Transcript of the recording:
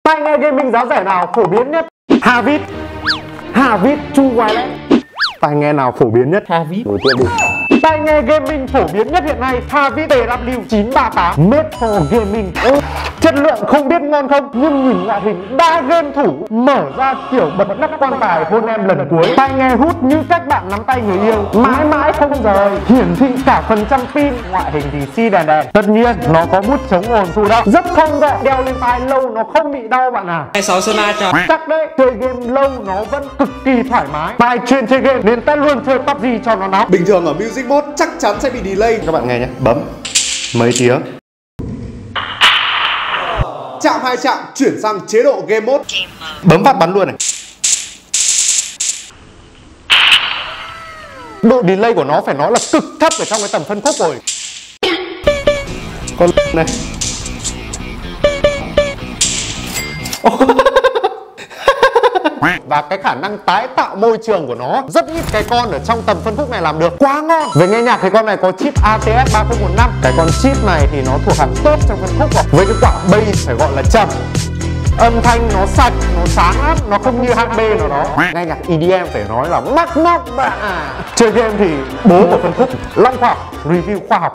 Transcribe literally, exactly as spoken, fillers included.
Tai nghe gaming giá rẻ nào phổ biến nhất? Havit, Havit True Wireless. Tai nghe nào phổ biến nhất? Havit. Nổi tiếng đi. Tai nghe gaming phổ biến nhất hiện nay Havit T W chín ba tám Made for Gaming. Ừ. Chất lượng không biết ngon không, nhưng nhìn ngoại hình đa game thủ, mở ra kiểu bật nắp quan tài hôn em lần cuối. Tai nghe hút như cách bạn nắm tay người yêu, mãi mãi không rời, hiển thị cả phần trăm pin. Ngoại hình thì xi đèn đèn. Tất nhiên nó có bút chống ồn thụ động, rất thông gọn, đeo lên tai lâu nó không bị đau bạn à. hai sáu Sona cho Chắc đấy, chơi game lâu nó vẫn cực kỳ thoải mái. Tai chuyên chơi game nên ta luôn chơi pắp gi cho nó nóng. Bình thường ở Music Mode chắc chắn sẽ bị delay. Các bạn nghe nhé, bấm mấy tiếng. Chạm hai chạm chuyển sang chế độ Game Mode. Bấm phát bắn luôn này. Độ delay của nó phải nói là cực thấp ở trong cái tầm phân khúc rồi. Con này. Và cái khả năng tái tạo môi trường của nó rất ít cái con ở trong tầm phân khúc này làm được. Quá ngon. Về nghe nhạc thì con này có chip A T S ba không một năm. Cái con chip này thì nó thuộc hàng tốt trong phân khúc rồi. Với cái quả bass phải gọi là trầm, âm thanh nó sạch, nó sáng lắm, nó không như hạng B nào đó. Nghe nhạc E D M phải nói là mắc móc bạn à. Chơi game thì bố của phân khúc Long Khoa học, review khoa học.